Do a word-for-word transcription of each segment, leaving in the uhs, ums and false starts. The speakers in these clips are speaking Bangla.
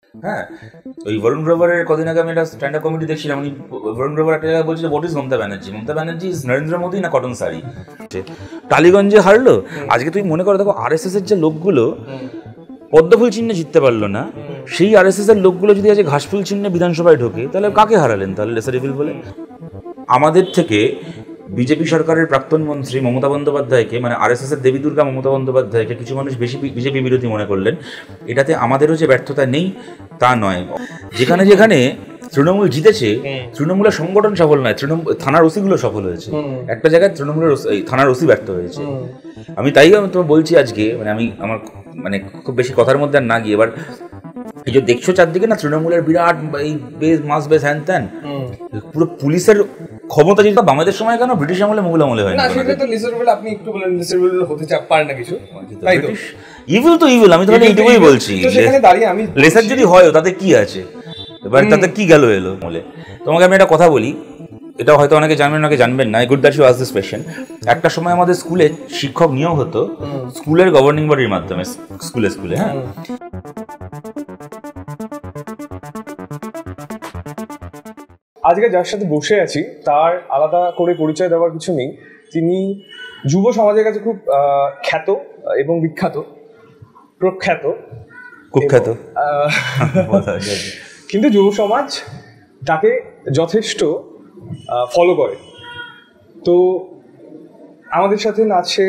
হ্যাঁ, ওই বরুণ গ্রোভারের কদিন আগে আমি একটা স্ট্যান্ড আপ কমেডি দেখছিলাম। উনি বরুণ গ্রোভার একটা জায়গায় বলছে what is Mamata Banerjee, Mamata Banerjee is Narendra Modi না কটন শাড়ি। টালিগঞ্জে হারলো, আজকে তুমি মনে করো দেখো আর এস এস এর যে লোকগুলো পদ্মফুল চিহ্নে জিততে পারলো না, সেই আর এস এস এর লোকগুলো যদি আজ ঘাসফুল চিহ্নে বিধানসভায় ঢোকে তাহলে কাকে হারালেন তাহলে লেসার ইভিল বলে? আমাদের থেকে বিজেপি সরকারের প্রাক্তন মন্ত্রী মমতা বন্দ্যোপাধ্যায়কে, মানে আর এস এস এর দেবী দুর্গা মমতা বন্দ্যোপাধ্যায়কে কিছু মানুষ বেশি বিজেপি বিরোধী মনে করলেন। এটাতে আমাদেরও যে ব্যর্থতা নেই তা নয়। যেখানে যেখানে তৃণমূল জিতেছে, তৃণমূলের সংগঠন সফল নয়, তৃণমূল থানার ওসিগুলো সফল হয়েছে। একটা জায়গায় তৃণমূলের থানার ওসি ব্যর্থ হয়েছে। আমি তাই আমি তোমার বলছি আজকে, মানে আমি আমার মানে খুব বেশি কথার মধ্যে আর না গিয়ে, এবার এই যে দেখছো চারদিকে না তৃণমূলের বিরাট এই বেশ মাস বেশ হ্যান ত্যান, পুরো পুলিশের ক্ষমতা যেটা আমাদের সময় কেন ব্রিটিশ আমলে মোগল আমলে হয় না। আপনি একটু বলেন হতে চাপ পারে না কিছু, তাই তো ইভিল তো ইভিল, আমি তাহলে এইটুকুই বলছি। লেসার যদি হয় তাতে কি আছে, এবার তাতে কি গেল এলো বলে। তোমাকে আমি একটা কথা বলি, এটা হয়তো অনেকে জানবেন অনেকে জানবেন না, good that you ask this question. একটা সময় আমাদের স্কুলে শিক্ষক নিয়োগ হতো স্কুলের গভর্নিং বডির মাধ্যমে, স্কুলে স্কুলে হ্যাঁ। আজকে যার সাথে বসে আছি তার আলাদা করে পরিচয় দেওয়ার কিছু নেই। তিনি যুব সমাজের কাছে খুব খ্যাত এবং বিখ্যাত, প্রখ্যাত, কুখ্যাত, কিন্তু যুব সমাজ তাকে যথেষ্ট ফলো করে। তো আমাদের সাথে আছে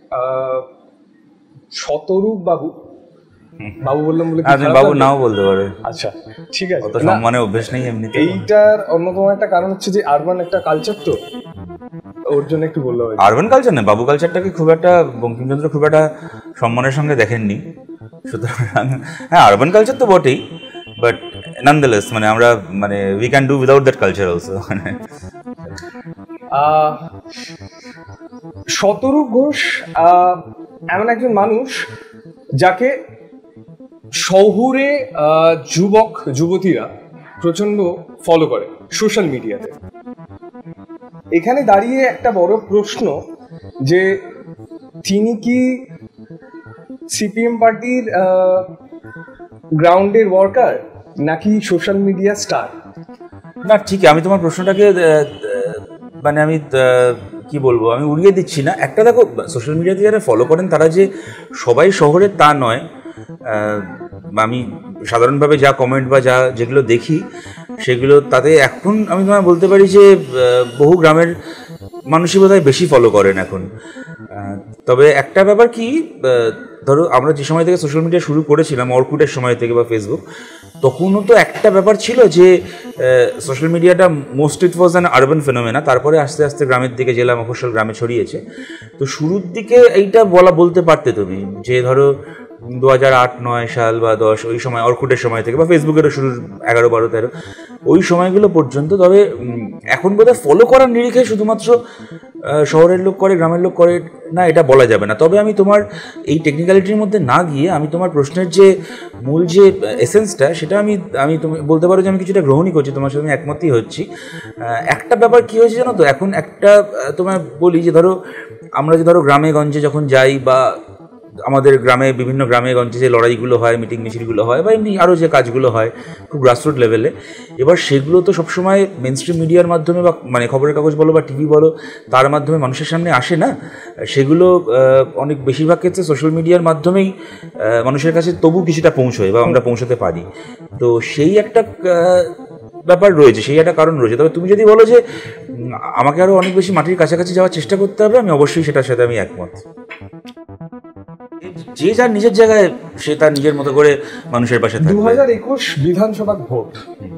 শতরূপ বাবু। বাবু বললাম বলে বাবু নাও বলতে পারে। আচ্ছা ঠিক আছে, মানে অভ্যেস নেই এমনি। এইটার অন্যতম একটা কারণ হচ্ছে যে আরবান একটা কালচার, তো ওর জন্য একটু বললো। আরবান কালচার না, বাবু কালচারটাকে খুব একটা বঙ্কিমচন্দ্র খুব একটা সম্মানের সঙ্গে দেখেননি, সুতরাং হ্যাঁ আরবান কালচার তো বটেই, বাট নানদালেস মানে আমরা মানে we can do without that culture also. মানে শতরূপ ঘোষ এমন একজন মানুষ যাকে শহুরে যুবক যুবতীরা প্রচন্ড ফলো করে সোশ্যাল মিডিয়াতে। এখানে দাঁড়িয়ে একটা বড় প্রশ্ন যে তিনি কি সিপিএম পার্টির গ্রাউন্ডের ওয়ার্কার নাকি সোশ্যাল মিডিয়া স্টার? না ঠিক, আমি তোমার প্রশ্নটাকে মানে আমি কি বলবো, আমি উড়িয়ে দিচ্ছি না। একটা দেখো, সোশ্যাল মিডিয়াতে যারা ফলো করেন তারা যে সবাই শহরের তা নয়। আমি সাধারণভাবে যা কমেন্ট বা যা যেগুলো দেখি সেগুলো তাতে এখন আমি তোমায় বলতে পারি যে বহু গ্রামের মানুষই বোধহয় বেশি ফলো করেন এখন। তবে একটা ব্যাপার কি, ধরো আমরা যে সময় থেকে সোশ্যাল মিডিয়া শুরু করেছিলাম, অর্কুটের সময় থেকে বা ফেসবুক, তখনও তো একটা ব্যাপার ছিল যে সোশ্যাল মিডিয়াটা most it was an urban phenomena, তারপরে আস্তে আস্তে গ্রামের দিকে জেলা মফস্বল গ্রামে ছড়িয়েছে। তো শুরুর দিকে এইটা বলা বলতে পারতে তুমি যে ধরো দু হাজার আট নয় সাল বা দশ ওই সময় অর্কুটের সময় থেকে বা ফেসবুকেরও শুরু এগারো বারো তেরো ওই সময়গুলো পর্যন্ত। তবে এখন বোধহয় ফলো করার নিরিখে শুধুমাত্র শহরের লোক করে গ্রামের লোক করে না, এটা বলা যাবে না। তবে আমি তোমার এই টেকনিক্যালিটির মধ্যে না গিয়ে আমি তোমার প্রশ্নের যে মূল যে এসেন্সটা সেটা আমি আমি তুমি বলতে পারো যে আমি কিছুটা গ্রহণই করছি, তোমার সাথে আমি একমতই হচ্ছি। একটা ব্যাপার কী হয়েছে জানো তো, এখন একটা তোমায় বলি যে ধরো আমরা যে ধরো গ্রামে গঞ্জে যখন যাই বা আমাদের গ্রামে বিভিন্ন গ্রামে গঞ্জে যে লড়াইগুলো হয়, মিটিং মিছিলগুলো হয় বা এমনি আরও যে কাজগুলো হয় খুব গ্রাসরুট লেভেলে, এবার সেগুলো তো সবসময় মেন স্ট্রিম মিডিয়ার মাধ্যমে বা মানে খবরের কাগজ বলো বা টিভি বলো তার মাধ্যমে মানুষের সামনে আসে না। সেগুলো অনেক বেশিরভাগ ক্ষেত্রে সোশ্যাল মিডিয়ার মাধ্যমেই মানুষের কাছে তবু কিছুটা পৌঁছয় বা আমরা পৌঁছাতে পারি। তো সেই একটা ব্যাপার রয়েছে, সেই একটা কারণ রয়েছে। তবে তুমি যদি বলো যে আমাকে আরও অনেক বেশি মাটির কাছাকাছি যাওয়ার চেষ্টা করতে হবে, আমি অবশ্যই সেটার সাথে আমি একমত। যে যার নিজের জায়গায় সে তার নিজের মতো করে মানুষের পাশে থাকবে। দু হাজার একুশ বিধানসভার ভোট,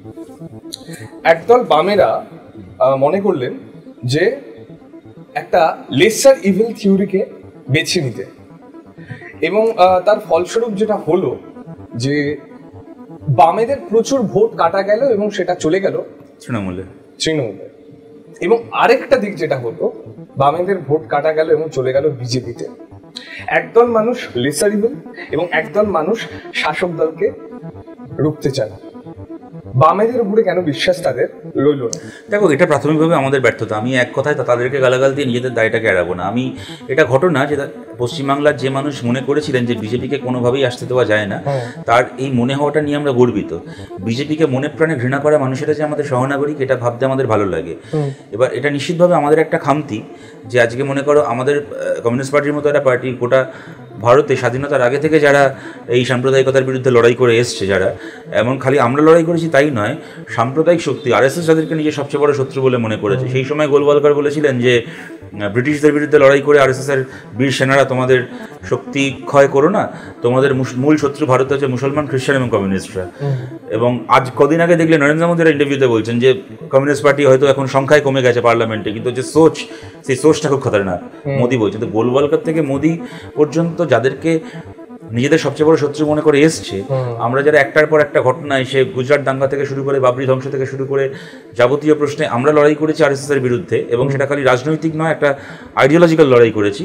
একদল বামেরা মনে করলেন যে একটা লেসার ইভিল থিওরিকে বেছে নিতে, এবং তার ফলস্বরূপ যেটা হলো যে বামেদের প্রচুর ভোট কাটা গেল এবং সেটা চলে গেল তৃণমূলে তৃণমূলে এবং আরেকটা দিক যেটা হলো বামেদের ভোট কাটা গেল এবং চলে গেল বিজেপিতে। একদল মানুষ লেসার ইভিল এবং একদল মানুষ শাসক দলকে রুখতে চায়। বামেদের উপরে কেন বিশ্বাস তাদের রইল না? দেখো, এটা প্রাথমিকভাবে আমাদের ব্যর্থতা। আমি এক কথায় তাদেরকে গালাগাল দিয়ে নিজেদের দায়টাকে এড়াবো না। আমি এটা ঘটনা যে পশ্চিমবাংলার যে মানুষ মনে করেছিলেন যে বিজেপিকে কোনোভাবেই আসতে দেওয়া যায় না, তার এই মনে হওয়াটা নিয়ে আমরা গর্বিত। বিজেপিকে মনে প্রাণে ঘৃণা করা মানুষেরা যে আমাদের সহনাগরিক, এটা ভাবতে আমাদের ভালো লাগে। এবার এটা নিশ্চিতভাবে আমাদের একটা খামতি যে আজকে মনে করো আমাদের কমিউনিস্ট পার্টির মতো একটা পার্টি গোটা ভারতে স্বাধীনতার আগে থেকে যারা এই সাম্প্রদায়িকতার বিরুদ্ধে লড়াই করে এসছে, যারা এমন খালি আমরা লড়াই করেছি তাই নয়, সাম্প্রদায়িক শক্তি আরএসএস যাদেরকে নিজের সবচেয়ে বড় শত্রু বলে মনে করেছে। সেই সময় গোলওয়ালকার বলেছিলেন যে ব্রিটিশদের বিরুদ্ধে লড়াই করে আরএসএসের বীর সেনারা তোমাদের শক্তি ক্ষয় করো না, তোমাদের মূল শত্রু ভারতে হচ্ছে মুসলমান, খ্রিস্টান এবং কমিউনিস্টরা। এবং আজ কদিন আগে দেখলে নরেন্দ্র মোদীর ইন্টারভিউতে বলছেন যে কমিউনিস্ট পার্টি হয়তো এখন সংখ্যায় কমে গেছে পার্লামেন্টে, কিন্তু যে সোচ, সেই সোচটা খুব খতরনাক। মোদী বলছেন। তো গোলওয়ালকার থেকে মোদী পর্যন্ত যাদেরকে নিজেদের সবচেয়ে বড় শত্রু মনে করে এসছে, আমরা যারা একটার পর একটা ঘটনা এসে গুজরাট দাঙ্গা থেকে শুরু করে বাবরি ধ্বংস থেকে শুরু করে যাবতীয় প্রশ্নে আমরা লড়াই করেছি আরএসএস এর বিরুদ্ধে, এবং সেটা খালি রাজনৈতিক নয়, একটা আইডিওলজিক্যাল লড়াই করেছি।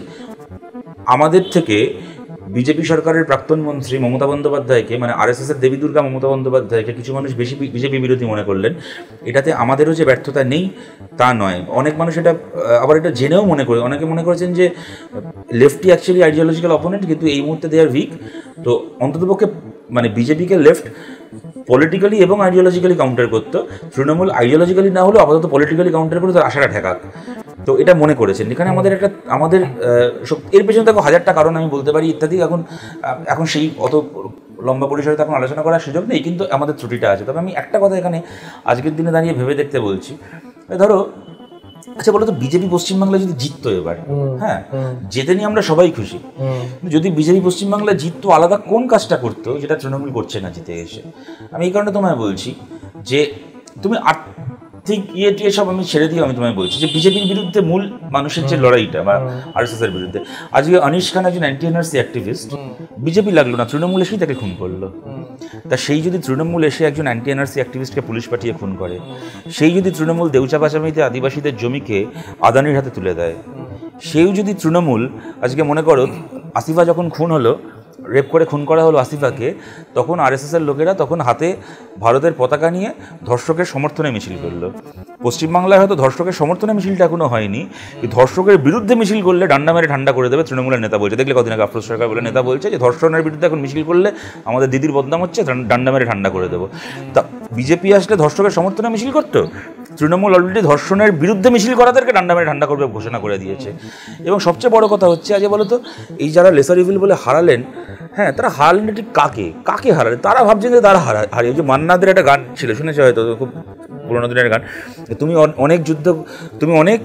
আমাদের থেকে বিজেপি সরকারের প্রাক্তন মন্ত্রী মমতা বন্দ্যোপাধ্যায়কে, মানে আরএসএস এর দেবী দুর্গা মমতা বন্দ্যোপাধ্যায়কে কিছু মানুষ বেশি বিজেপি বিরোধী মনে করলেন। এটাতে আমাদেরও যে ব্যর্থতা নেই তা নয়, অনেক মানুষ এটা আবার এটা জেনেও মনে করে, অনেকে মনে করেছেন যে লেফটই অ্যাকচুয়ালি আইডিওলজিক্যাল অপোনেন্ট, কিন্তু এই মুহূর্তে দে আর উইক। তো অন্ততপক্ষে মানে বিজেপিকে লেফট পলিটিক্যালি এবং আইডিওলজিক্যালি কাউন্টার করতো, তৃণমূল আইডিওলজিক্যালি না হলেও আপাতত পলিটিক্যালি কাউন্টার করে তার আশাটা ঠেকাক। তো এটা মনে করেছেন। এখানে আমাদের একটা আমাদের এর পেছনে দেখো হাজারটা কারণ আমি বলতে পারি ইত্যাদি, এখন এখন সেই অত লম্বা পরিসরে এখন আলোচনা করার সুযোগ নেই, কিন্তু আমাদের ত্রুটিটা আছে। তবে আমি একটা কথা এখানে আজকের দিনে দাঁড়িয়ে ভেবে দেখতে বলছি। ধরো, আচ্ছা বলো তো, বিজেপি পশ্চিমবাংলায় যদি জিততো এবার, হ্যাঁ যেতে নিয়ে আমরা সবাই খুশি, যদি বিজেপি পশ্চিমবাংলায় জিততো, আলাদা কোন কাজটা করতো যেটা তৃণমূল করছে না জিতে এসে? আমি এই কারণে তোমায় বলছি যে তুমি ঠিক ইয়ে টিয়ে সব আমি ছেড়ে দিয়ে আমি তোমায় বলছি যে বিজেপির বিরুদ্ধে মূল মানুষের যে লড়াইটা বা আরএসএস এর বিরুদ্ধে, আজকে অনিশ খান একজন অ্যান্টি এনআরসি অ্যাক্টিভিস্ট, বিজেপি লাগলো না, তৃণমূল এসেই তাকে খুন করলো। তা সেই যদি তৃণমূল এসে একজন অ্যান্টি এনআরসি অ্যাক্টিভিস্টকে পুলিশ পাঠিয়ে খুন করে, সেই যদি তৃণমূল দেউচা পাচামিতে আদিবাসীদের জমিকে আদানির হাতে তুলে দেয়, সেও যদি তৃণমূল আজকে মনে করো আসিফা যখন খুন হলো, রেপ করে খুন করা হলো আসিফাকে, তখন আরএসএসের লোকেরা তখন হাতে ভারতের পতাকা নিয়ে ধর্ষকের সমর্থনে মিছিল করলো। পশ্চিমবাংলায় হয়তো ধর্ষকের সমর্থনে মিছিলটা এখনো হয়নি, ধর্ষকের বিরুদ্ধে মিছিল করলে ডান্ডা মেরে ঠান্ডা করে দেবে তৃণমূলের নেতা বলছে। দেখলে কদিন আগে আফরোজ সরকার বলে নেতা বলছে যে ধর্ষণের বিরুদ্ধে এখন মিছিল করলে আমাদের দিদির বদনাম হচ্ছে, ডান্ডা মেরে ঠান্ডা করে দেবো। তা বিজেপি আসলে ধর্ষকের সমর্থনে মিছিল করতো, তৃণমূল অলরেডি ধর্ষণের বিরুদ্ধে মিছিল করাদেরকে ডান্ডা মেরে ঠান্ডা করবে ঘোষণা করে দিয়েছে। এবং সবচেয়ে বড় কথা হচ্ছে, আজ বলো তো, এই যারা লেসার ইভিল বলে হারালেন, হ্যাঁ তারা হারালেন ঠিক কাকে কাকে হারালেন? তারা ভাবছেন যে তারা হারা হারিয়ে যে মান্নাদের একটা গান ছিল, শুনেছে হয়তো, খুব পুরোনো দিনের গান, তুমি অনেক যুদ্ধ, তুমি অনেক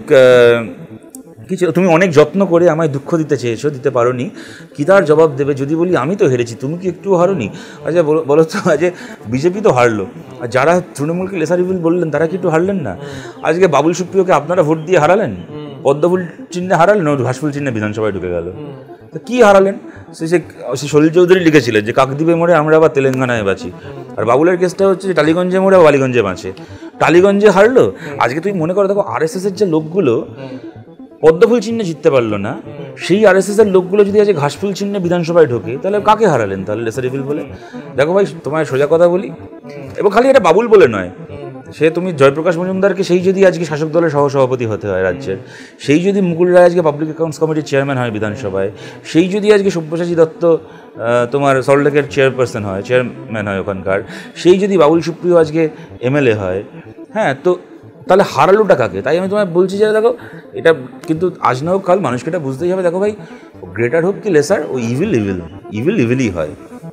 কিছু, তুমি অনেক যত্ন করে আমায় দুঃখ দিতে চেয়েছো, দিতে পারো নি, কি তার জবাব দেবে যদি বলি আমি তো হেরেছি, তুমি কি একটু হারোনি? আচ্ছা বলো তো, আজ বিজেপি তো হারলো, আর যারা তৃণমূলকে লেসার ইভিল বললেন তারা কি একটু হারলেন না? আজকে বাবুল সুপ্রিয়কে আপনারা ভোট দিয়ে হারালেন, পদ্মফুল চিহ্নে হারালেন, ও ঘাসফুল চিহ্নে বিধানসভায় ঢুকে গেল। তো কী হারালেন? সে সে সলিল চৌধুরী লিখেছিলেন যে কাকদ্বীপে মোড়ে আমরা আবার তেলেঙ্গানায় বাঁচি, আর বাবুলের কেসটা হচ্ছে যে টালিগঞ্জে মোড়ে বালিগঞ্জে বাঁচে। টালিগঞ্জে হারলো, আজকে তুমি মনে করো দেখো আরএসএস এর যে লোকগুলো পদ্মফুল চিহ্নে জিততে পারলো না, সেই আরএসএস এর লোকগুলো যদি আজ ঘাসফুল চিহ্নে বিধানসভায় ঢোকে, তাহলে কাকে হারালেন তাহলে লেসার ইভিল বলে? দেখো ভাই, তোমায় সোজা কথা বলি, এবং খালি এটা বাবুল বলে নয়, সে তুমি জয়প্রকাশ মজুমদারকে সেই যদি আজকে শাসক দলের সহসভাপতি হতে হয় রাজ্যের, সেই যদি মুকুল রায় আজকে পাবলিক অ্যাকাউন্টস কমিটির চেয়ারম্যান হয় বিধানসভায়, সেই যদি আজকে সব্যসাচী দত্ত তোমার সল্টলেকের চেয়ারপারসন হয়, চেয়ারম্যান হয় ওখানকার, সেই যদি বাবুল সুপ্রিয় আজকে এমএলএ হয়, হ্যাঁ তো তাহলে হারালোটা কাকে? তাই আমি তোমায় বলছি যে দেখো, এটা কিন্তু আজ না হোক কাল মানুষকে এটা বুঝতেই হবে। দেখো ভাই, গ্রেটার হোক কি লেসার, ও ইভিল ইভিল ইভিল ইভিলই হয়।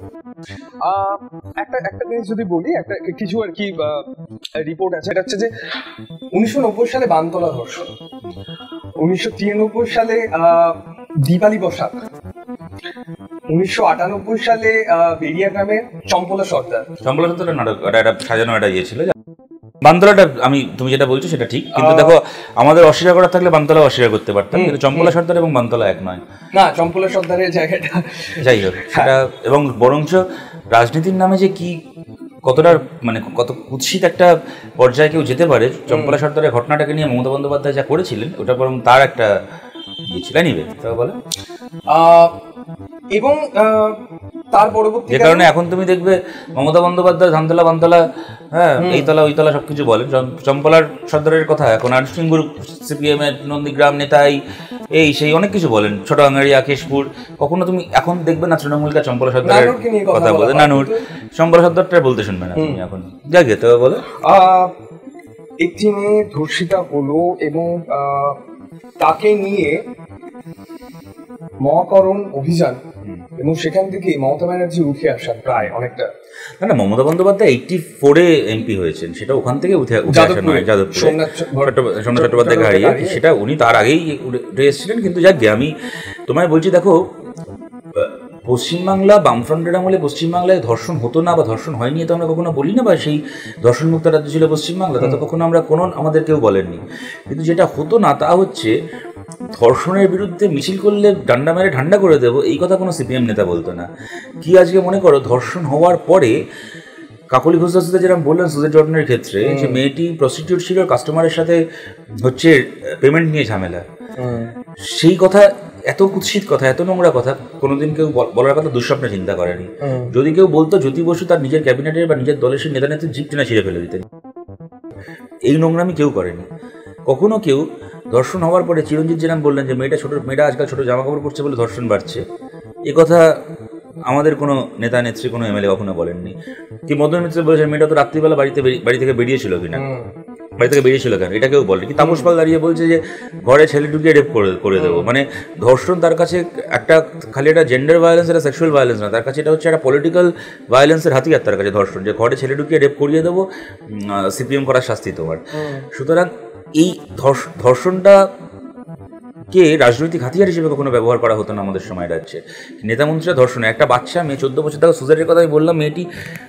একটা একটা জিনিস যদি বলি, একটা কিছু আর কি রিপোর্ট আছে, এটা হচ্ছে যে উনিশশো নব্বই সালে বানতলা ধর্ষণ, উনিশশো তিরানব্বই সালে দিপালি বসাক, উনিশশো আটানব্বই সালে বেরিয়া গ্রামে চম্পলা সর্দার। চম্পলা সর্দার নাটক, এটা সাজানো একটা ইয়ে ছিল। বানতলাটা আমি তুমি যেটা বলছো সেটা ঠিক, কিন্তু দেখো আমাদের অস্বীকার করার থাকলে বানতলা অস্বীকার করতে পারতাম, কিন্তু চম্পলা সর্দার এবং বানতলা এক নয়। না, চম্পলা সর্দারের জায়গাটা যাই হোক সেটা, এবং বরঞ্চ রাজনীতির নামে যে কি কতটা মানে কত কুৎসিত একটা পর্যায়ে কেউ যেতে পারে, চম্পলা সর্দারের ঘটনাটাকে নিয়ে মমতা বন্দ্যোপাধ্যায় যা করেছিলেন ওটা বরং তার একটা ইয়ে ছিল। নিবে তা বলে। এবং তার পরবর্তী যে কারণে এখন তুমি দেখবে মমতা বন্দ্যোপাধ্যায় ধানতলা বানতলা, হ্যাঁ এইতলা ওইতলা সবকিছু বলেন। চম্পলার সর্দারের কথা এখন আর সিঙ্গুর সিপিএম এর নন্দীগ্রাম নেতাই এই সেই অনেক কিছু বলেন, ছোট আঙ্গারিয়া কেশপুর। কখনো তুমি এখন দেখবে না তৃণমূলকে চম্পলা সর্দারের কথা বলে, নানুর চম্পলা সর্দারটা বলতে শুনবে না তুমি এখন। যাই গে তো বলো, একটি মেয়ে ধর্ষিতা হলো এবং তাকে নিয়ে মহাকরণ অভিযান এবং সেখান থেকে মমতা ব্যানার্জি উঠে আসা প্রায় অনেকটা। না না, মমতা বন্দ্যোপাধ্যায় এইটি ফোরে এমপি হয়েছেন, সেটা ওখান থেকে উঠে উঠে আসা নয়, যাদবপুরে সোমনাথ চট্টোপাধ্যায় হারিয়ে, সেটা উনি তার আগেই উঠে এসেছিলেন। কিন্তু যাক গে, আমি তোমায় বলছি দেখো, পশ্চিমবাংলা বামফ্রন্টের আমলে পশ্চিমবাংলায় ধর্ষণ হতো না বা ধর্ষণ হয়নি তো আমরা কখনো বলি না, বা সেই ধর্ষণ মুক্ত রাজ্য ছিল পশ্চিমবাংলা, তা তো কখনো আমরা কোনো আমাদের কেউ বলেননি। কিন্তু যেটা হতো না তা হচ্ছে ধর্ষণের বিরুদ্ধে মিছিল করলে ডান্ডা মেরে ঠান্ডা করে দেবো, এই কথা কোনো সিপিএম নেতা বলতো না। কি আজকে মনে করো ধর্ষণ হওয়ার পরে কাকলি ঘোষ দাসে যেরকম বললেন সুজেট জর্ডনের ক্ষেত্রে, যে মেয়েটি প্রস্টিটিউট ছিল, কাস্টমারের সাথে হচ্ছে পেমেন্ট নিয়ে ঝামেলা, সেই কথা এত কুৎসিত কথা, এত নোংরা কথা কোনোদিন কেউ বলার কথা দুঃস্বপ্নে চিন্তা করেনি। যদি কেউ বলতো জ্যোতি বসু তার নিজের ক্যাবিনেটের বা নিজের দলের সেই নেতা নেত্রীর জিপ টেনে ছিঁড়ে ফেলে দিতেন, এই নোংরামি কেউ করেনি কখনো। কেউ ধর্ষণ হওয়ার পরে চিরঞ্জিত যেরকম বললেন যে মেয়েটা ছোট, মেয়েটা আজকাল ছোট জামা কাপড় পরছে বলে ধর্ষণ বাড়ছে, এ কথা আমাদের কোনো নেতা নেত্রী কোনো এমএলএ কখনো বলেননি। কি মদন মিত্র বলেছেন মেয়েটা তো রাত্রিবেলা বাড়িতে বাড়ি থেকে বেরিয়েছিল কিনা, বাড়ি থেকে বেরিয়েছিল কেন, এটা কেউ বলে। কি তাপস পাল দাঁড়িয়ে বলছে যে ঘরে ছেলে ঢুকিয়ে রেপ করে করে দেবো। মানে ধর্ষণ তার কাছে একটা খালি একটা জেন্ডার ভায়োলেন্স, একটা সেক্সুয়াল ভায়োলেন্স না, তার কাছে এটা হচ্ছে একটা পলিটিক্যাল ভায়োলেন্সের হাতিয়ার তার কাছে ধর্ষণ, যে ঘরে ছেলে ঢুকিয়ে রেপ করিয়ে দেবো, সিপিএম করার শাস্তি তোমার। সুতরাং এই ধর্ষণটা কে রাজনৈতিক হাতিয়ার হিসেবে কখনো ব্যবহার করা হতো না আমাদের সময় রাজ্যে। নেতামন্ত্রীরা ধর্ষণে একটা বাচ্চা মেয়ে চোদ্দ বছর, তাও সুজারের কথা আমি বললাম, মেয়েটি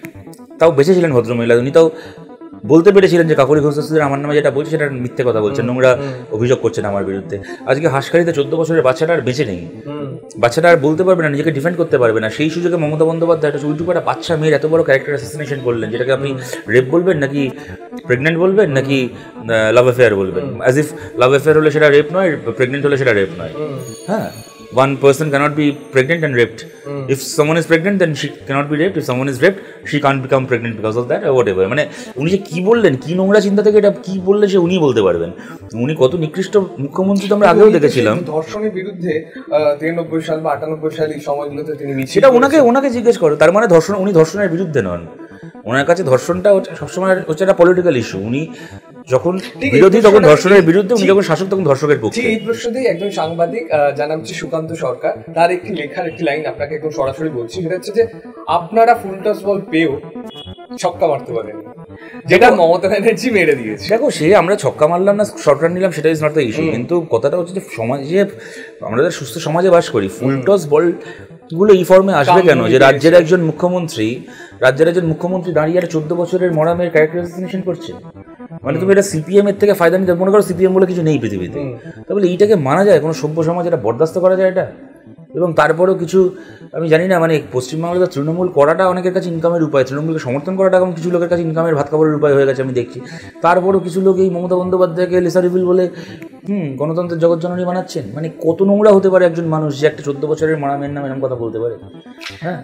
তাও বেঁচে ছিলেন ভদ্রমহিলা, উনি তাও বলতে পেরেছিলেন যে কাকলি ঘোষ আমার নামে যেটা বলছে সেটা মিথ্যে কথা বলছেন, নোংরা অভিযোগ করছেন আমার বিরুদ্ধে। আজকে হাসখালিতে চোদ্দ বছরের বাচ্চাটা আর বেঁচে নেই, বাচ্চাটা আর বলতে পারবে না, নিজেকে ডিফেন্ড করতে পারবে না। সেই সুযোগে মমতা বন্দ্যোপাধ্যায় একটা উল্টু একটা বাচ্চা মেয়ের এত বড় ক্যারেক্টার অ্যাসাসিনেশন করলেন, যেটাকে আপনি রেপ বলবেন নাকি প্রেগনেন্ট বলবেন নাকি লাভ অ্যাফেয়ার বলবেন, অ্যাজ ইফ লাভ অ্যাফেয়ার হলে সেটা রেপ নয়, প্রেগনেন্ট হলে সেটা রেপ নয়। হ্যাঁ, one person cannot be pregnant and raped. Mm. If someone is pregnant, then she cannot be raped. If someone is raped, she can't become pregnant because of that or whatever. মানে উনি যে কি বললেন, কি নোংরা চিন্তা থেকে এটা কি বললেন, সে উনি বলতে পারবেন। উনি কত নিকৃষ্ট মুখ্যমন্ত্রী তো আমরা আগেও দেখেছিলাম। ধর্ষণের বিরুদ্ধে তিরানব্বই সাল বা আটানব্বই সাল এই সময়গুলোতে তিনি সেটা ওনাকে ওনাকে জিজ্ঞেস করো। তার মানে ধর্ষণ, উনি ধর্ষণের বিরুদ্ধে নন, ওনার কাছে ধর্ষণটা সবসময় হচ্ছে একটা পলিটিক্যাল ইস্যু। উনি যখন বিরোধী তখন ধর্ষণের বিরুদ্ধে, উনি যখন শাসক তখন ধর্ষকের পক্ষে। এই প্রশ্নতেই একজন সাংবাদিক, যার নাম হচ্ছে সুকান্ত সরকার, তার একটি লেখার একটি লাইন আপনাকে একদম সরাসরি বলছি, সেটা হচ্ছে যে আপনারা ফুল টস বল পেয়েও ছক্কা মারতে পারেন, যেটা মমতা ব্যানার্জি মেরে দিয়েছে। দেখো, সে আমরা ছক্কা মারলাম না শর্ট রান নিলাম, সেটা ইজ নট দ্য ইস্যু। কিন্তু কথাটা হচ্ছে যে সমাজে, আমরা সুস্থ সমাজে বাস করি, ফুল টস বল গুলো এই ফর্মে আসবে কেন? যে রাজ্যের একজন মুখ্যমন্ত্রী রাজ্যের একজন মুখ্যমন্ত্রী দাঁড়িয়ে একটা চোদ্দ বছরের মরামের ক্যারেক্টার অ্যাসাসিনেশন করছে। মানে তুমি এটা সিপিএম এর থেকে ফায়দা নিতে মনে করো, সিপিএম বলে কিছু নেই পৃথিবীতে, তাহলে এইটাকে মানা যায়? কোনো সভ্য সমাজ এটা বরদাস্ত করা যায় এটা? এবং তারপরেও কিছু, আমি জানি না, মানে পশ্চিমবাংলাতে তৃণমূল করাটা অনেকের কাছে ইনকামের উপায়, তৃণমূলকে সমর্থন করাটা এখন কিছু লোকের কাছে ইনকামের ভাত খাবারের উপায় হয়ে গেছে আমি দেখছি। তারপরেও কিছু লোক এই মমতা বন্দ্যোপাধ্যায়কে লেসার ইভিল বলে হুম গণতন্ত্রের জগৎজননী বানাচ্ছেন। মানে কত নোংরা হতে পারে একজন মানুষ যে একটা চোদ্দ বছরের মারামের নাম এরকম কথা বলতে পারে? হ্যাঁ,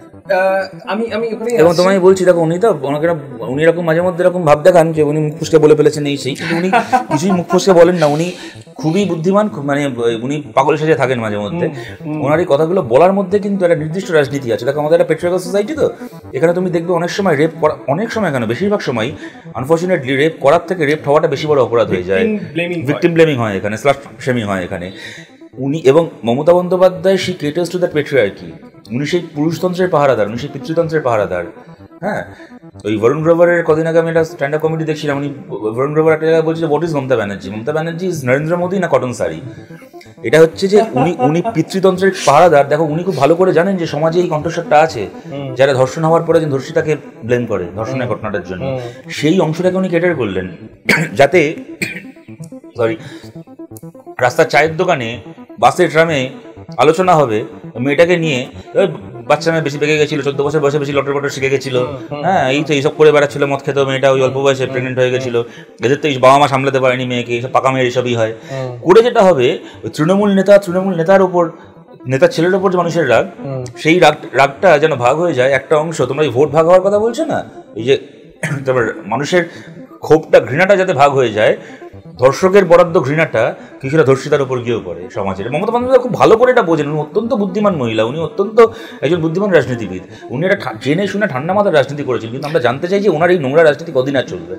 আমি আমি এবং তোমায় বলছি, দেখো উনি তো ওনাকে উনি এরকম মাঝে মধ্যে এরকম ভাব দেখান যে উনি মুখ ফুসকে বলে ফেলেছেন এই সেই, কিন্তু উনি কিছুই মুখ ফুসকে বলেন না। উনি খুবই বুদ্ধিমান, মানে উনি পাগল সেজে থাকেন মাঝে মধ্যে। ওনার এই কথাগুলো বলার মধ্যে কিন্তু একটা নির্দিষ্ট রাজনীতি আছে। দেখো, আমাদের একটা পেট্রিয়াল সোসাইটি, তো এখানে তুমি দেখবে অনেক সময় রেপ করা, অনেক সময় কেন বেশিরভাগ সময় আনফর্চুনেটলি রেপ করার থেকে রেপ হওয়াটা বেশি বড় অপরাধ হয়ে যায়, ভিকটিম ব্লেমিং হয় এখানে, স্লাট শেমিং হয় এখানে। উনি এবং Mamata Bandyopadhyay she caters to that patriarchy. উনি সেই পুরুষতন্ত্রের পাহারাদার, উনি সেই পিতৃতন্ত্রের পাহারাদার। হ্যাঁ, ওই বরুণ গ্রোভারের কদিন আগে আমি একটা স্ট্যান্ড আপ কমেডি দেখছিলাম, উনি বরুণ গ্রোভার একটা জায়গায় বলছে যে what is Mamata Banerjee? Mamata Banerjee is Narendra Modi না কটন শাড়ি। এটা হচ্ছে যে উনি উনি পিতৃতন্ত্রের পাহারাদার। দেখো, উনি খুব ভালো করে জানেন যে সমাজে এই কণ্ঠস্বরটা আছে, যারা ধর্ষণ হওয়ার পরে যে ধর্ষিতাকে ব্লেম করে ধর্ষণের ঘটনাটার জন্য, সেই অংশটাকে উনি কেটার করলেন, যাতে সরি রাস্তার চায়ের দোকানে, বাসে, ট্রামে আলোচনা হবে মেয়েটাকে নিয়ে, বাচ্চা মেয়ে বেশি পেকে গেছিল, চোদ্দ বছর বয়সে বেশি লটর পটর শিখে গেছিল, হ্যাঁ এই তো এইসব করে বেড়াচ্ছিল, মদ খেত, মেয়েটা ওই অল্প বয়সে প্রেগনেন্ট হয়ে গেছিল, এদের তো এই বাবা মা সামলাতে পারেনি মেয়েকে, এইসব পাকা মেয়ের এসবই হয় করে। যেটা হবে ওই তৃণমূল নেতা তৃণমূল নেতার উপর নেতার ছেলের ওপর যে মানুষের রাগ, সেই রাগ রাগটা যেন ভাগ হয়ে যায় একটা অংশ। তোমরা এই ভোট ভাগ হওয়ার কথা বলছো না, এই যে তোমার মানুষের ক্ষোভটা, ঘৃণাটা যাতে ভাগ হয়ে যায়, ধর্ষকের বরাদ্দ ঘৃণাটা কিছুটা ধর্ষিতার উপর গিয়েও পড়ে সমাজের। মমতা বন্দ্যোপাধ্যায় খুব ভালো করে এটা বোঝেন, উনি অত্যন্ত বুদ্ধিমান মহিলা, উনি অত্যন্ত একজন বুদ্ধিমান রাজনীতিবিদ, উনি এটা জেনে শুনে ঠান্ডা মাথায় রাজনীতি করেছেন। কিন্তু আমরা জানতে চাই যে ওনার এই নোংরা রাজনীতি কদিন আর চলবে।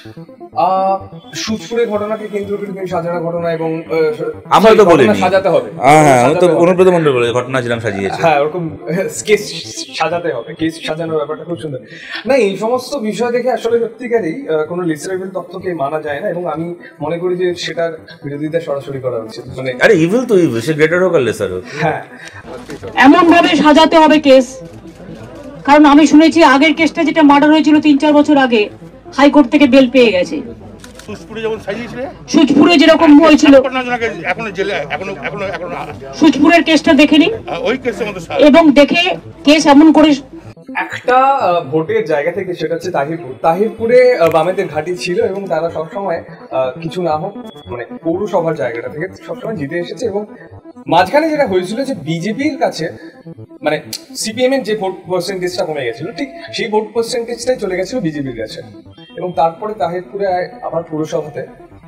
সুচপুরের ঘটনাকে কেন্দ্র করে সাজানো ঘটনা এবং আমরা তো বলিনি সাজাতে হবে, হ্যাঁ আমি তো অনুব্রত মন্ডল বলে ঘটনা ছিলাম সাজিয়েছে, হ্যাঁ ওরকম কেস সাজাতে হবে, কেস সাজানোর ব্যাপারটা খুব সুন্দর। না এই সমস্ত বিষয় দেখে আসলে সত্যিকারই কোনো লিস্টারেবল তথ্যকে মানা যায় না, এবং আমি মনে করি যে সেটার বিরোধিতা সরাসরি করা উচিত। মানে আরে ইভিল তো ইভিল, সে গ্রেটার হোক আর লেসার হোক, হ্যাঁ এমন ভাবে সাজাতে হবে কেস। কারণ আমি শুনেছি আগের কেসটা যেটা মার্ডার হয়েছিল তিন চার বছর আগে, হাইকোর্ট থেকে বেল পেয়ে গেছে। সুচপুরে যেমন সাজিয়েছিল, সুচপুরে যেরকম হয়েছিল, এখনো জেলে এখনো এখনো এখনো সুচপুরের কেসটা দেখেনি ওই কেসের মধ্যে, এবং দেখে কেস এমন করে একটা ভোটের জায়গা থেকে, সেটা হচ্ছে তাহিরপুর। তাহিরপুরে বামেদের ঘাঁটি ছিল এবং তারা সবসময় কিছু না হোক মানে পৌরসভার জায়গাটা থেকে সবসময় জিতে এসেছে। এবং মাঝখানে যেটা হয়েছিল যে বিজেপির কাছে মানে সিপিএম এর যে ভোট পার্সেন্টেজটা কমে গেছিল, ঠিক সেই ভোট পার্সেন্টেজটাই চলে গেছিল বিজেপির কাছে। এবং তারপরে তাহিরপুরে আবার পৌরসভাতে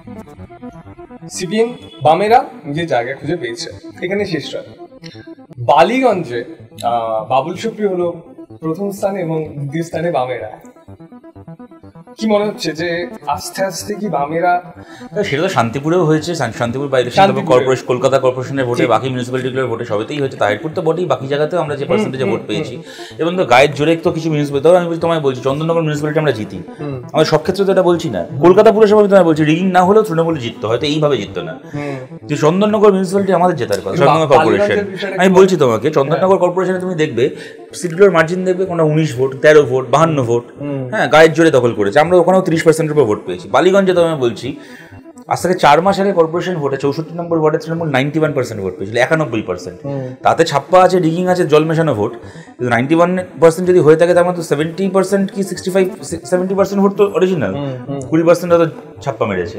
সিপিএম বামেরা নিজের জায়গা খুঁজে পেয়েছে, এখানে শেষ হয়। বালিগঞ্জে বাবুল সুপ্রিয় হলো প্রথম স্থানে এবং দ্বিতীয় স্থানে বামেরা। কি মনে হচ্ছে যে আস্তে আস্তে কি বামেরা, সেটা তো শান্তিপুরেও হয়েছে, শান্তিপুর বাইরে কর্পোরেশন, কলকাতা কর্পোরেশনের ভোটে, বাকি মিউনিসিপ্যালিটিগুলোর ভোটে সবেতেই হয়েছে, তাহিরপুর তো বটেই, বাকি জায়গাতেও আমরা যে পার্সেন্টেজে ভোট পেয়েছি। এবং তো গায়ের জোরে তো কিছু মিউনিসিপ্যালিটি, আমি তোমায় বলছি চন্দননগর মিউনিসিপ্যালিটি আমরা জিতি, আমরা সব ক্ষেত্রে তো এটা বলছি না। কলকাতা পুরসভা তোমায় বলছি রিগিং না হলেও তৃণমূল জিততো, হয়তো এইভাবে জিততো না। যে চন্দননগর মিউনিসিপ্যালিটি আমাদের জেতার কথা, চন্দননগর কর্পোরেশন আমি বলছি তোমাকে, চন্দননগর কর্পোরেশনে তুমি দেখবে সিটগুলোর মার্জিন দেখবে কোনো উনিশ ভোট, তেরো ভোট, বাহান্ন ভোট, হ্যাঁ গায়ের জোরে দখল করেছে। আমরা ওখানেও ত্রিশ পার্সেন্টের উপর ভোট পেয়েছি। বালিগঞ্জে তো আমি বলছি আজ থেকে চার মাস আগে কর্পোরেশন ভোটে চৌষট্টি নম্বর ওয়ার্ডে Trinamool ninety one percent vote পেয়েছিল, একানব্বই পার্সেন্ট। তাতে ছাপ্পা আছে, রিগিং আছে, জল মেশানো ভোট। কিন্তু নাইনটি ওয়ান পার্সেন্ট যদি হয়ে থাকে তার মধ্যে সেভেন্টি পার্সেন্ট কি sixty five seventy percent vote তো অরিজিনাল, কুড়ি পার্সেন্ট হয়তো ছাপ্পা মেরেছে।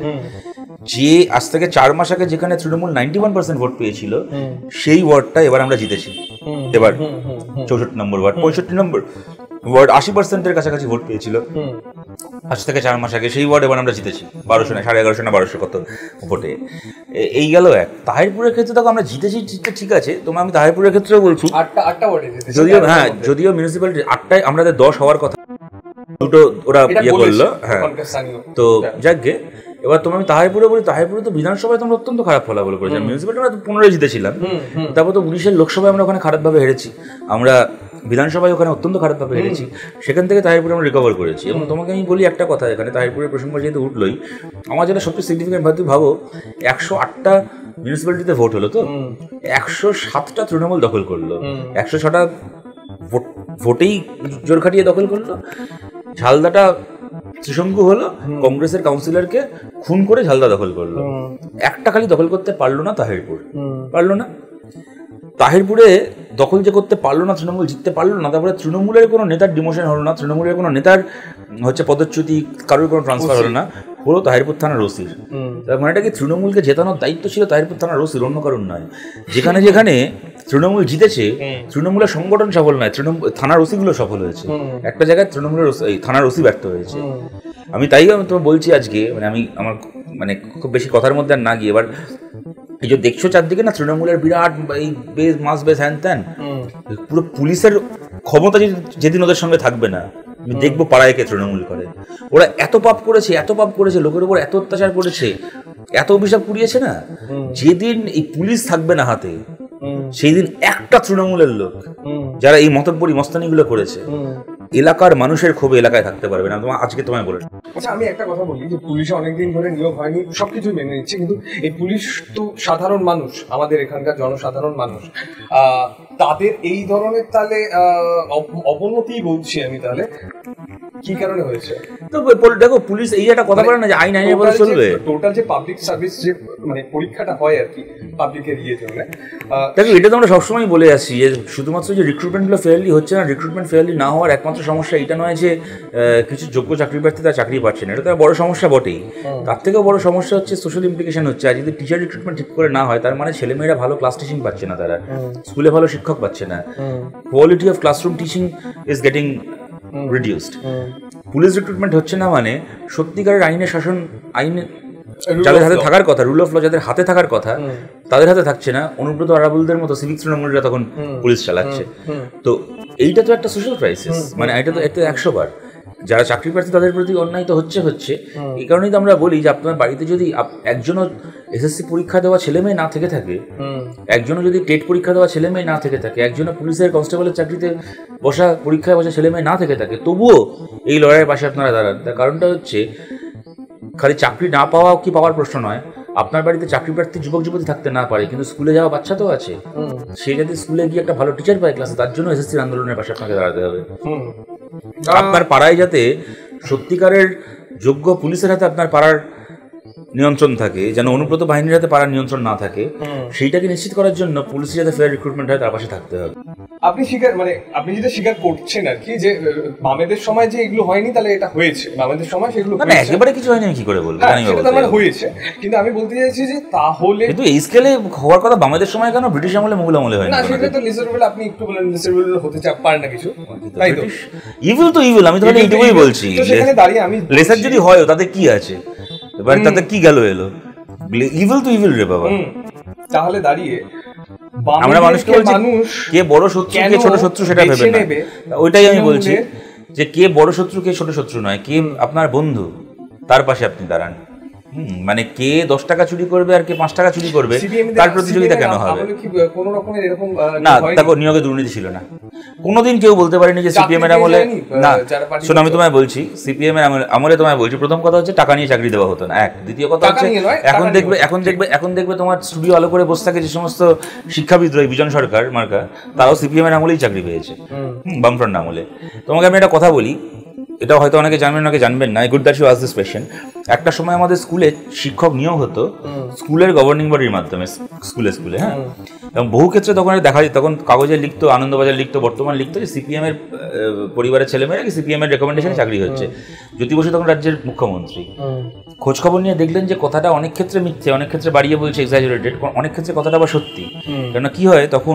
যে আজ থেকে চার মাস আগে যেখানে Trinamool ninety one percent vote পেয়েছিল, সেই ওয়ার্ডটা এবার আমরা জিতেছি। এবার চৌষট্টি নম্বর ওয়ার্ড, পঁয়ষট্টি নম্বর ওয়ার্ড আশি পার্সেন্টের কাছাকাছি ভোট পেয়েছিল আজ থেকে চার মাস আগে, সেই ওয়ার্ড এবার আমরা জিতেছি বারোশো না সাড়ে এগারোশো না বারোশো কত ভোটে। এই গেল এক। তাহিরপুরের ক্ষেত্রে দেখো আমরা জিতেছি ঠিক আছে, তোমার আমি তাহিরপুরের ক্ষেত্রেও বলছি আটটা আটটা ওয়ার্ডে জিতেছি, যদিও হ্যাঁ যদিও মিউনিসিপ্যালিটি আটটায় আমাদের দশ হওয়ার কথা, দুটো ওরা ইয়ে করলো, হ্যাঁ তো যাকগে। এবার তোমার আমি তাহিরপুরে বলি, তাহিরপুরে তো বিধানসভায় তোমরা অত্যন্ত খারাপ ফলাফল করেছি, মিউনিসিপ্যালিটি আমরা পনেরোই জিতেছিলাম, তারপর তো উনিশের লোকসভায় আমরা ওখানে খারাপভাবে হেরেছি, আমরা বিধানসভায় ওখানে অত্যন্ত খারাপভাবে হেরেছি, সেখান থেকে তাহিরপুরে আমরা রিকভার করেছি। এবং তোমাকে আমি বলি একটা কথা, এখানে তাহিরপুরের প্রসঙ্গ যেহেতু উঠলোই, আমার যেটা সবচেয়ে সিগনিফিকেন্ট ভাবে ভাবো, একশো আটটা মিউনিসিপ্যালিটিতে ভোট হলো, তো একশো সাতটা তৃণমূল দখল করলো, একশো ছটা ভোট ভোটেই জোর খাটিয়ে দখল করলো। ঝালদাটা ত্রিশঙ্কু হলো, কংগ্রেসের কাউন্সিলরকে খুন করে ঝালদা দখল করলো, একটা খালি দখল করতে পারলো না তাহিরপুর, পারলো না। তাহিরপুরে দখল যে করতে পারলো না, তৃণমূল জিততে পারলো না, তারপরে তৃণমূলের কোনো নেতার ডিমোশন হলো না, তৃণমূলের কোনো নেতার হচ্ছে পদচ্যুতি, কারোর কোনো ট্রান্সফার হলো না, হলো তাহিরপুর থানার ওসির। তার মানে এটা কি তৃণমূলকে জেতানোর দায়িত্ব ছিল তাহিরপুর থানার ওসির, অন্য কারণ নয়। যেখানে যেখানে তৃণমূল জিতেছে, তৃণমূলের সংগঠন সফল নয়, তৃণমূল থানার ওসিগুলো সফল হয়েছে, একটা জায়গায় তৃণমূলের থানার ওসি ব্যর্থ হয়েছে। আমি তাই আমি তোমার বলছি আজকে, মানে আমি আমার মানে খুব বেশি কথার মধ্যে আর না গিয়ে, এবার এই যে দেখছো চারদিকে না তৃণমূলের বিরাট এই বেশ মাস বেশ হ্যান ত্যান, পুরো পুলিশের ক্ষমতা যেদিন ওদের সঙ্গে থাকবে না, আমি দেখবো পাড়ায় কে তৃণমূল করে। ওরা এত পাপ করেছে, এত পাপ করেছে, লোকের উপর এত অত্যাচার করেছে, এত অভিশাপ কুড়িয়েছে না, যেদিন এই পুলিশ থাকবে না হাতে, সেই দিন একটা তৃণমূলের লোক যারা এই মতব্বরি মস্তানিগুলো করেছে, এলাকার মানুষের ক্ষোভে এলাকায় থাকতে পারবে না। তোমার আজকে তোমায় বলে, আচ্ছা আমি একটা কথা বলি যে পুলিশে অনেকদিন ধরে নিয়োগ হয়নি, সবকিছু মেনে নিচ্ছে, কিন্তু এই পুলিশ তো সাধারণ মানুষ, আমাদের এখানকার জনসাধারণ মানুষ, তাদের এই ধরনের তাহলে অবনতি বলছি আমি, তাহলে কি কারণে হয়েছে? তো পল- দেখো পুলিশ এই একটা কথা বলে না যে আইন আইনের পথে চলবে। টোটাল যে পাবলিক সার্ভিস যে মানে পরীক্ষাটা হয় আর কি পাবলিকের ইয়ে জন্য, দেখো এটা তো আমরা সবসময় বলে আসছি যে শুধুমাত্র যে রিক্রুটমেন্টগুলো ফেয়ারলি হচ্ছে না, রিক্রুটমেন্ট ফেয়ারলি না হওয়ার একমাত্র সমস্যা এটা নয় যে আহ, কিছু যোগ্য চাকরি প্রার্থী তারা চাকরি পাচ্ছে না, এটা তো বড় সমস্যা বটেই। তার থেকেও বড় সমস্যা হচ্ছে সোশ্যাল ইমপ্লিকেশন হচ্ছে, আর যদি টিচার রিক্রুটমেন্ট ঠিক করে না হয় তার মানে ছেলেমেয়েরা ভালো ক্লাস টিচিং পাচ্ছে না, তারা স্কুলে ভালো শিক্ষক পাচ্ছে না, quality of classroom teaching is getting reduced. Police recruitment হচ্ছে না মানে সত্যিকারের আইনের শাসন, আইন যাদের হাতে থাকার কথা, রুল অফ ল যাদের হাতে থাকার কথা তাদের হাতে থাকছে না, অনুব্রত আরাবুলদের মতো সিভিক তৃণমূলরা তখন পুলিশ চালাচ্ছে। তো এইটা তো একটা সোশ্যাল ক্রাইসিস, মানে এটা তো এটা একশো বার যারা চাকরি প্রার্থী তাদের প্রতি অন্যায় তো হচ্ছে হচ্ছে এই কারণেই তো আমরা বলি যে আপনার বাড়িতে যদি একজনও এসএসসি পরীক্ষা দেওয়া ছেলে মেয়ে না থেকে থাকে, একজনও যদি টেট পরীক্ষা দেওয়া ছেলে মেয়ে না থেকে থাকে, একজনও পুলিশের কনস্টেবলের চাকরিতে বসা পরীক্ষায় বসা ছেলে মেয়ে না থেকে থাকে, তবুও এই লড়াইয়ের পাশে আপনারা দাঁড়ান। তার কারণটা হচ্ছে খালি চাকরি না পাওয়া কি পাওয়ার প্রশ্ন নয়, আপনার বাড়িতে চাকরি প্রার্থী যুবক যুবতী থাকতে না পারে কিন্তু স্কুলে যাওয়া বাচ্চা তো আছে, সে যদি স্কুলে গিয়ে একটা ভালো টিচার পায় ক্লাসে, তার জন্য এসএসসির আন্দোলনের পাশে আপনাকে দাঁড়াতে হবে। আপনার পাড়ায় যাতে সত্যিকারের যোগ্য পুলিশের হাতে আপনার পাড়ার নিয়ন্ত্রণ থাকে, যেন অনুব্রত বাহিনীর হাতে পাড়ার নিয়ন্ত্রণ না থাকে, সেইটাকে নিশ্চিত করার জন্য পুলিশের যাতে ফেয়ার রিক্রুটমেন্ট হয় তার পাশে থাকতে হবে। আপনি স্বীকার মানে আপনি যেটা স্বীকার করছেন আর কি যে বামেদের সময় যে এগুলো হয়নি তাহলে এটা হয়েছে, বামেদের সময় সেগুলো না একেবারে কিছু হয়নি আমি কি করে বলবো, হয়েছে। কিন্তু আমি বলতে চাইছি যে তাহলে কিন্তু এই স্কেলে হওয়ার কথা বামেদের সময় কেন, ব্রিটিশ আমলে মুঘল আমলে হয় না, সেটা তো লিসারেবল আপনি একটু বলেন লিসারেবল হতে চাপ পারে না কিছু, তাই তো ইভিল তো ইভিল, আমি তাহলে এইটুকুই বলছি। তো সেখানে দাঁড়িয়ে আমি লেসার যদি হয় তাতে কি আছে, এবার তাতে কি গেল এলো, ইভিল তো ইভিল রে বাবা। তাহলে দাঁড়িয়ে আমরা মানুষকে বলছি কে বড় শত্রু কে ছোট শত্রু সেটা ভেবে না, ওইটাই আমি বলছি যে কে বড় শত্রু কে ছোট শত্রু নয়, কে আপনার বন্ধু তার পাশে আপনি দাঁড়ান। মানে কে দশ টাকা চুরি করবে আর কে পাঁচ টাকা চুরি করবে তার প্রতিযোগিতা কেন হবে? না দেখো নিয়োগে দুর্নীতি ছিল না, কোনোদিন কেউ বলতে পারেনি যে সিপিএম এর আমলে, না শোনো আমি তোমায় বলছি সিপিএম এর আমলে তোমায় বলছি, প্রথম কথা হচ্ছে টাকা নিয়ে চাকরি দেওয়া হতো না, এক। দ্বিতীয় কথা হচ্ছে এখন দেখবে এখন দেখবে এখন দেখবে তোমার স্টুডিও আলো করে বসে থাকে যে সমস্ত শিক্ষাবিদ রয় বিজন সরকার মার্কা, তারাও সিপিএম এর আমলেই চাকরি পেয়েছে, বামফ্রন্ট আমলে। তোমাকে আমি একটা কথা বলি, এটা হয়তো অনেকে জানবেন অনেকে জানবেন না, good that you ask this question. একটা সময় আমাদের স্কুলে শিক্ষক নিয়োগ হতো স্কুলের গভর্নিং বডির মাধ্যমে, স্কুলে স্কুলে হ্যাঁ, এবং বহু ক্ষেত্রে তখন দেখা যায়, তখন কাগজে লিখতো, আনন্দবাজার লিখতো, বর্তমান লিখতো যে সিপিএম এর পরিবারের ছেলেমেয়েরা কি সিপিএম এর রেকমেন্ডেশনে চাকরি হচ্ছে। জ্যোতি বসু তখন রাজ্যের মুখ্যমন্ত্রী, খোঁজ খবর নিয়ে দেখলেন যে কথাটা অনেক ক্ষেত্রে মিথ্যে, অনেক ক্ষেত্রে বাড়িয়ে বলছে এক্সাজারেটেড, অনেক ক্ষেত্রে কথাটা আবার সত্যি। কেননা কি হয় তখন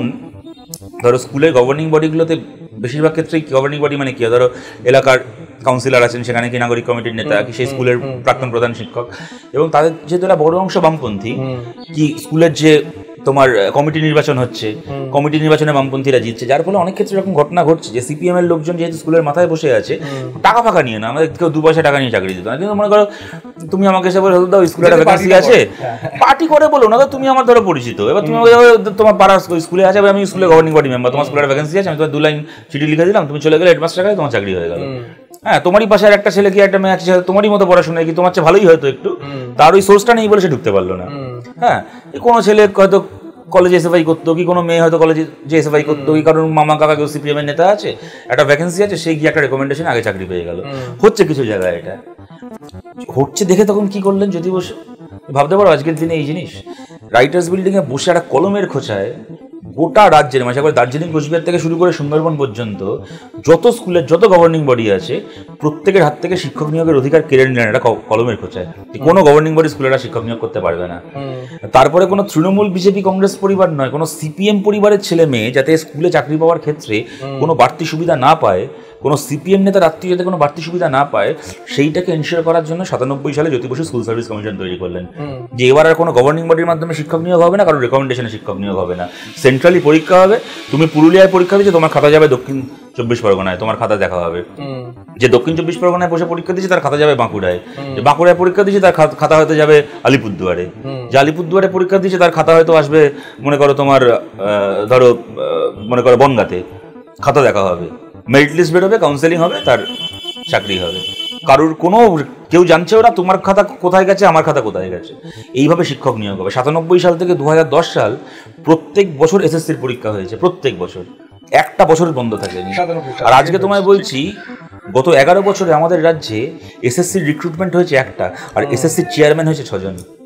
ধরো স্কুলের গভর্নিং বডিগুলোতে বেশিরভাগ ক্ষেত্রেই গভর্নিং বডি মানে কি, ধরো এলাকার কাউন্সিলর আছেন, সেখানে কি নাগরিক কমিটির নেতা, কি সেই স্কুলের প্রাক্তন প্রধান শিক্ষক, এবং তাদের যেহেতু একটা বড় অংশ বামপন্থী, কি স্কুলের যে তোমার কমিটি নির্বাচন হচ্ছে, কমিটি নির্বাচনে বামপন্থীরা জিতছে, যার ফলে অনেক ক্ষেত্রে এরকম ঘটনা ঘটছে যে সিপিএম এর লোকজন যেহেতু স্কুলের মাথায় বসে আছে, টাকা ফাঁকা নিয়ে না, আমাদের কেউ দু পয়সা টাকা নিয়ে চাকরি দিত না, কিন্তু মনে করো তুমি আমাকে এসে বলে দাও স্কুলে একটা ভ্যাকেন্সি আছে, পার্টি করে বলো না, তো তুমি আমার ধরো পরিচিত, এবার তুমি তোমার পাড়ার স্কুলে আছে, আমি স্কুলে গভর্নিং বডি মেম্বার, তোমার স্কুলের ভ্যাকেন্সি আছে, আমি তোমার দু লাইন চিঠি লিখে দিলাম, তুমি চলে গেলে হেডমাস্টার কাছে তোমার চাকরি হয়ে গেল। হ্যাঁ, তোমারই পাশে একটা ছেলে কি একটা মেয়ে আছে তোমারই মতো পড়াশোনা, কি তোমার চেয়ে ভালোই হয়তো একটু, তার ওই সোর্সটা নেই বলে সে ঢুকতে পারলো না। হ্যাঁ, কোনো ছেলে হয়তো কলেজে এসএফআই করতো, কি কোনো মেয়ে হয়তো কলেজে যে এসএফআই করতো, কি কারণ মামা কাকা কেউ সিপিএম এর নেতা আছে, একটা ভ্যাকেন্সি আছে, সে গিয়ে একটা রেকমেন্ডেশন আগে চাকরি পেয়ে গেল। হচ্ছে কিছু জায়গায় এটা হচ্ছে দেখে তখন কি করলেন যদি বসে ভাবতে পারো আজকের দিনে এই জিনিস রাইটার্স বিল্ডিং এ বসে একটা কলমের খোঁচায় গোটা রাজ্যের মানে দার্জিলিং কোচবিহার থেকে শুরু করে সুন্দরবন পর্যন্ত যত স্কুলের যত গভর্নিং বডি আছে প্রত্যেকের হাত থেকে শিক্ষক নিয়োগের অধিকার কেড়ে নিলেন একটা কলমের খোঁচায়। কোনো গভর্নিং বডি স্কুলেরা শিক্ষক নিয়োগ করতে পারবে না। তারপরে কোনো তৃণমূল বিজেপি কংগ্রেস পরিবার নয়, কোনো সিপিএম পরিবারের ছেলে মেয়ে যাতে স্কুলে চাকরি পাওয়ার ক্ষেত্রে কোনো বাড়তি সুবিধা না পায়, কোনো সিপিএম নেতার আত্মীয় যাতে কোনো বাড়তি সুবিধা না পায়, সেইটাকে এনশিওর করার জন্য সাতানব্বই সালে Jyoti Basu school service commission তৈরি করলেন যে এবার আর কোনো গভর্নিং বডির মাধ্যমে শিক্ষক নিয়োগ হবে না, কারণ রেকমেন্ডেশনে শিক্ষক নিয়োগ হবে না, সেন্ট্রালি পরীক্ষা হবে। তুমি পুরুলিয়ায় পরীক্ষা দিয়েছো, তোমার খাতা যাবে দক্ষিণ চব্বিশ পরগনায়, তোমার খাতা দেখা হবে। যে দক্ষিণ চব্বিশ পরগনায় বসে পরীক্ষা দিয়েছে তার খাতা যাবে বাঁকুড়ায়, যে বাঁকুড়ায় পরীক্ষা দিয়েছে তার খাতা হয়তো যাবে আলিপুরদুয়ারে, যে আলিপুরদুয়ারে পরীক্ষা দিয়েছে তার খাতা হয়তো আসবে মনে করো তোমার ধরো মনে করো বনগাঁতে, খাতা দেখা হবে, মেরিট লিস্ট বেরোবে, কাউন্সেলিং হবে, তার চাকরি হবে। কারোর কোনো কেউ জানছেও না তোমার খাতা কোথায় গেছে, আমার খাতা কোথায় গেছে। এইভাবে শিক্ষক নিয়োগ হবে। সাতানব্বই সাল থেকে দু হাজার দশ সাল প্রত্যেক বছর এসএসসির পরীক্ষা হয়েছে, প্রত্যেক বছর, একটা বছর বন্ধ থাকেনি। আর আজকে তোমায় বলছি গত এগারো বছরে আমাদের রাজ্যে এসএসসির রিক্রুটমেন্ট হয়েছে একটা, আর এসএসসির চেয়ারম্যান হয়েছে ছজন।